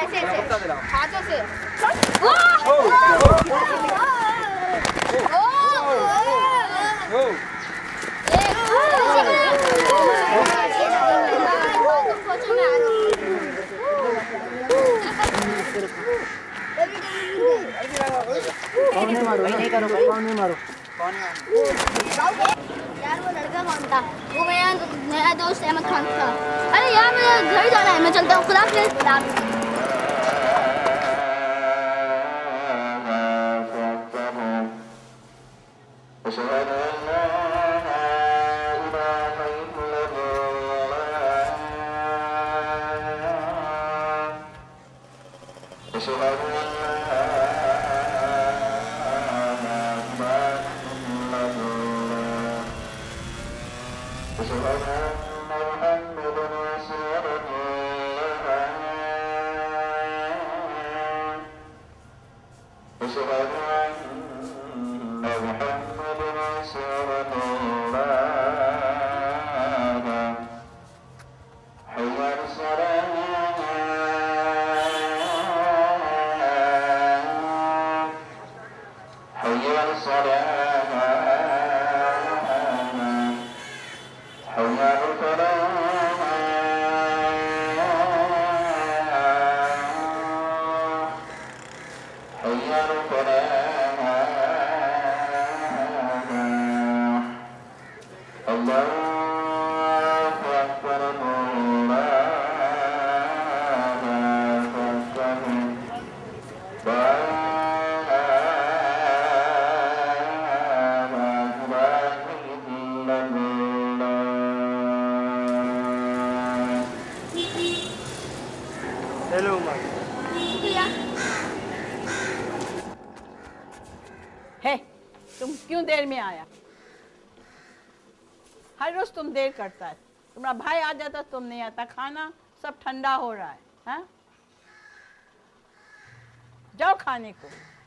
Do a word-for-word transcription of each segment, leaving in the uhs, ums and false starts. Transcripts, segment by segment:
ऐसे ऐसे हाथों से। कौन मारो नहीं करो कौन मारो यार वो लड़का कौन था? वो मेरा नया दोस्त अहमद खान था। अरे यार मुझे घर जाना है, मैं चलता हूँ। खुदा हाफिज़। हेलो है तुम क्यों देर में आया? हर रोज तुम देर करता है। तुम्हारा भाई आ जाता तुम नहीं आता। खाना सब ठंडा हो रहा है, हाँ? जाओ खाने को।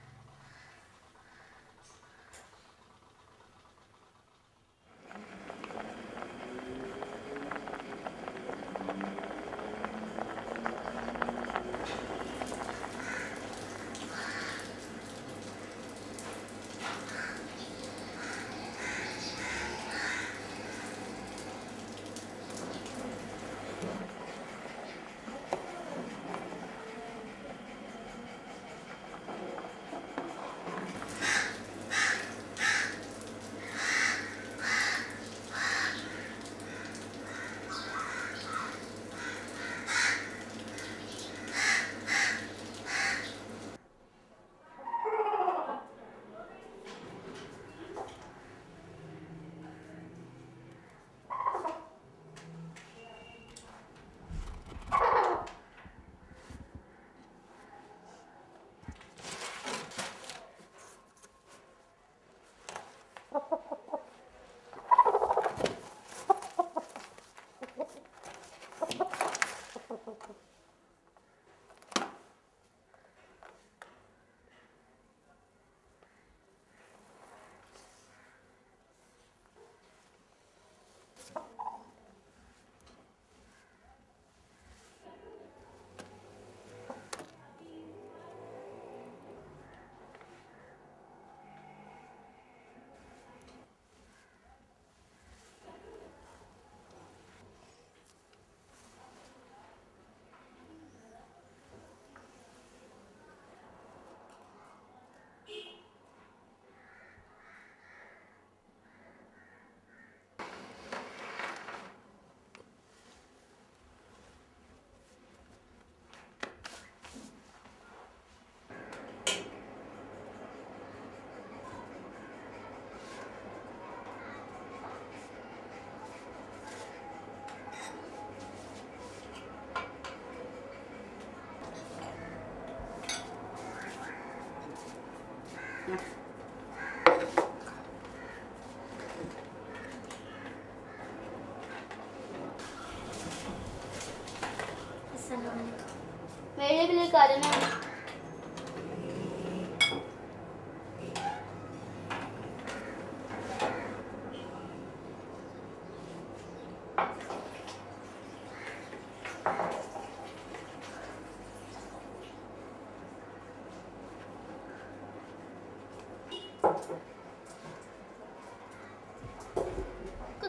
मेरे भी लेकर आ जाना।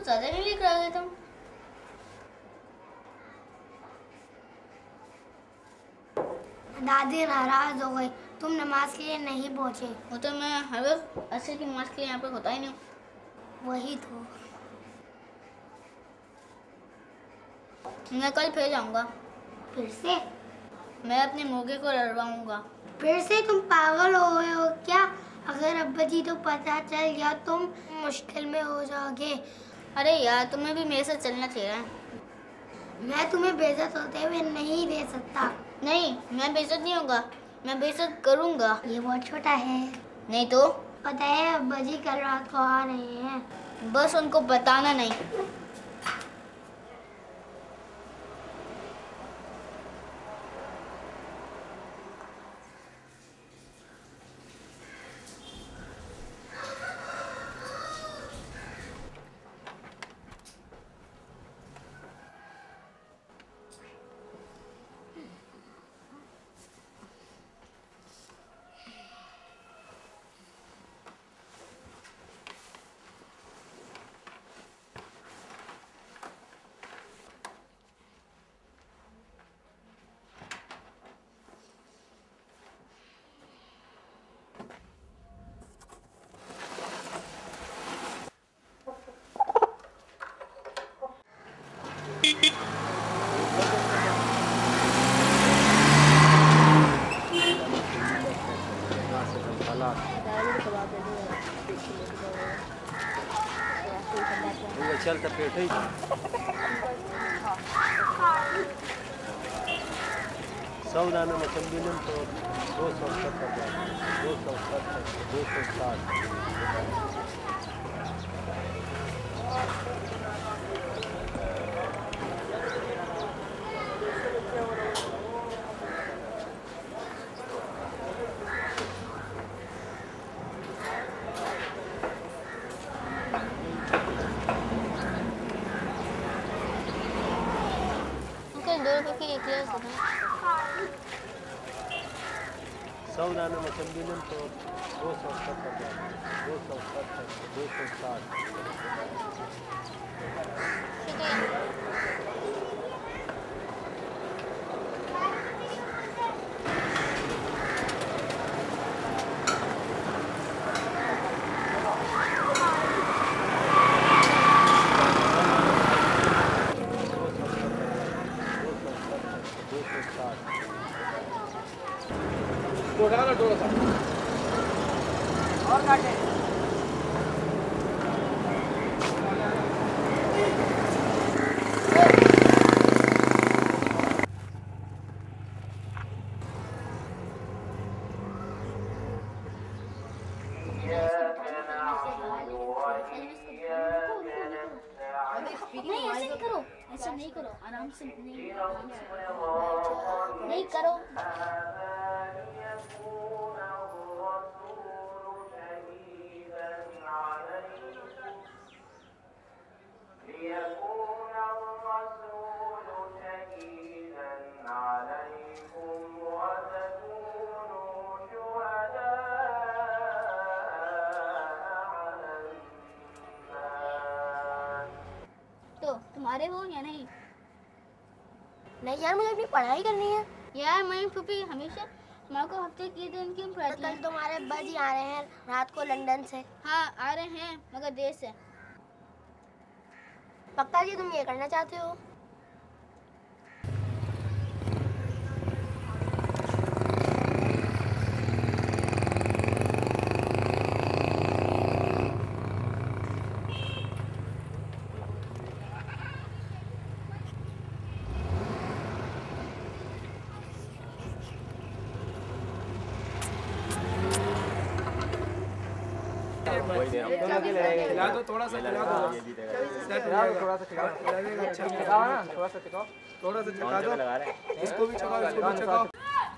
ज़्यादा नहीं लेकर आ गए तुम। दादी नाराज हो गई, तुम नमाज के लिए नहीं पहुंचे। वो तो मैं हर वक्त असर की नमाज के लिए यहाँ पर होता ही नहीं हूँ। वही तो। मैं कल फिर जाऊँगा। फिर से? मैं अपने मुर्गे को लड़वाऊँगा। फिर से? तुम पागल हो गए हो क्या? अगर अब्बा जी तो पता चल गया तुम मुश्किल में हो जाओगे। अरे यार, तुम्हें भी मेरे साथ चलना चाहिए। मैं तुम्हें बेइज्जत होते हुए नहीं दे सकता। नहीं, मैं बेइज्जत नहीं होगा, मैं बेइज्जत करूँगा। ये बहुत छोटा है। नहीं तो? पता है अब्बा जी कल रात को आ रहे हैं। बस उनको बताना नहीं। चल तब पेट ही सौदाना में कम्बिनम तो दो सौ सत्तर दो सौ सत्तर दो सौ साठ सौदाना में कम्बिनम तो दो सौ सत्तर दो सौ सत्तर दो सौ साठ और काटे। नहीं, ऐसे नहीं करो, ऐसे नहीं करो, आराम से नहीं, आराम से नहीं करो। तो तुम्हारे हो या नहीं? नहीं यार, मुझे अपनी पढ़ाई करनी है। यार मैं फूफी हमेशा माँ को हफ्ते के दिन क्यों पढ़ाती कल है? तुम्हारे अब्बा जी आ रहे हैं रात को लंदन से। हाँ आ रहे हैं, मगर देर से। पक्का जी तुम ये करना चाहते हो? खिला दो, थोड़ा सा खिला दो, थोड़ा सा खिला दो, अच्छा खिलाओ ना, थोड़ा सा खिलाओ, थोड़ा सा चखा दो, इसको भी चखाओ, इसको भी चखाओ।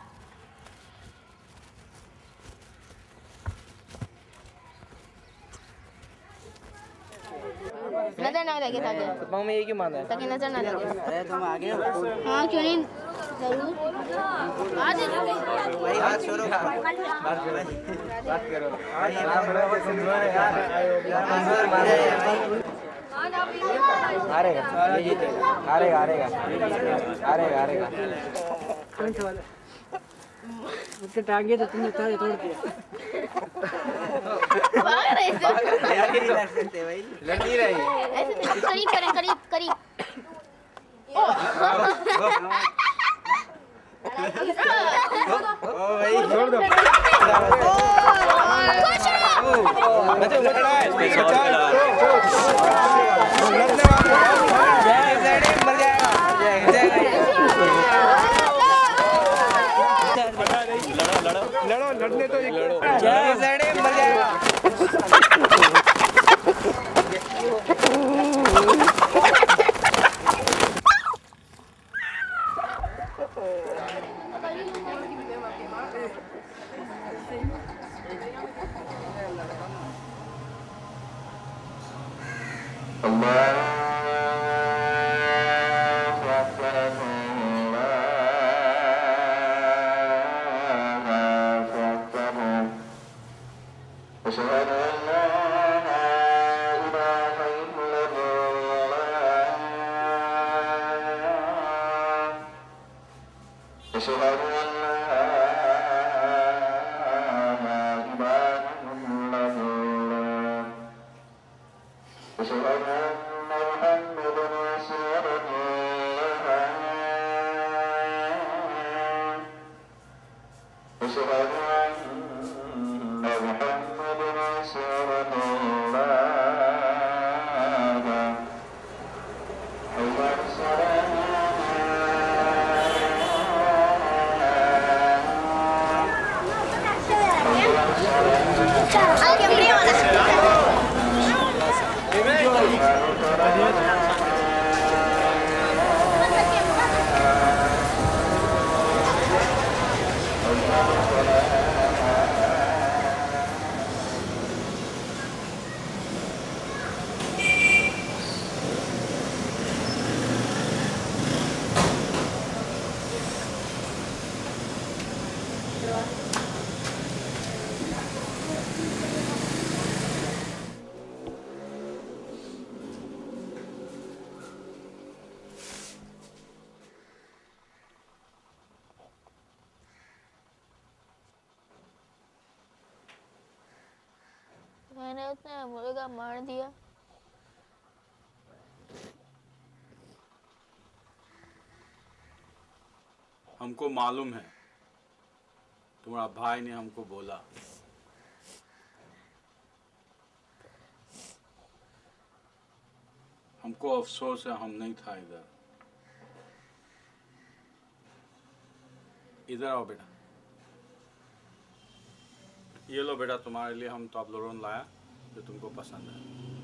नजर ना लगे ताकि पाँव में ये क्यों माना है? ताकि नजर ना लगे। अरे तुम आगे हो। हाँ क्यों नहीं, जरूर आ जाओ। भाई बात करो, बात करो, बात करो। यार बड़ा बहुत सुंदर है यार, यार मंजूर मारे यार। हारेगा ये जीतेगा हारेगा हारेगा हारेगा हारेगा उसके टांगे तो तुमने सारे तोड़ दिए। भाग रहे हैं लड़ नहीं रही ऐसे करीब करें करीब करीब ओ भाई छोड़ दो बच्चों लड़ा है लड़ने वाला मर जाएगा लड़ो लड़ने तो एक मर जाएगा मैंने उसने मुर्गा मार दिया। हमको मालूम है, तुम्हारा भाई ने हमको बोला। हमको अफसोस है हम नहीं था इधर। इधर आओ बेटा। ये लो बेटा, तुम्हारे लिए हम टॉबलरोन लाया जो तुमको पसंद है।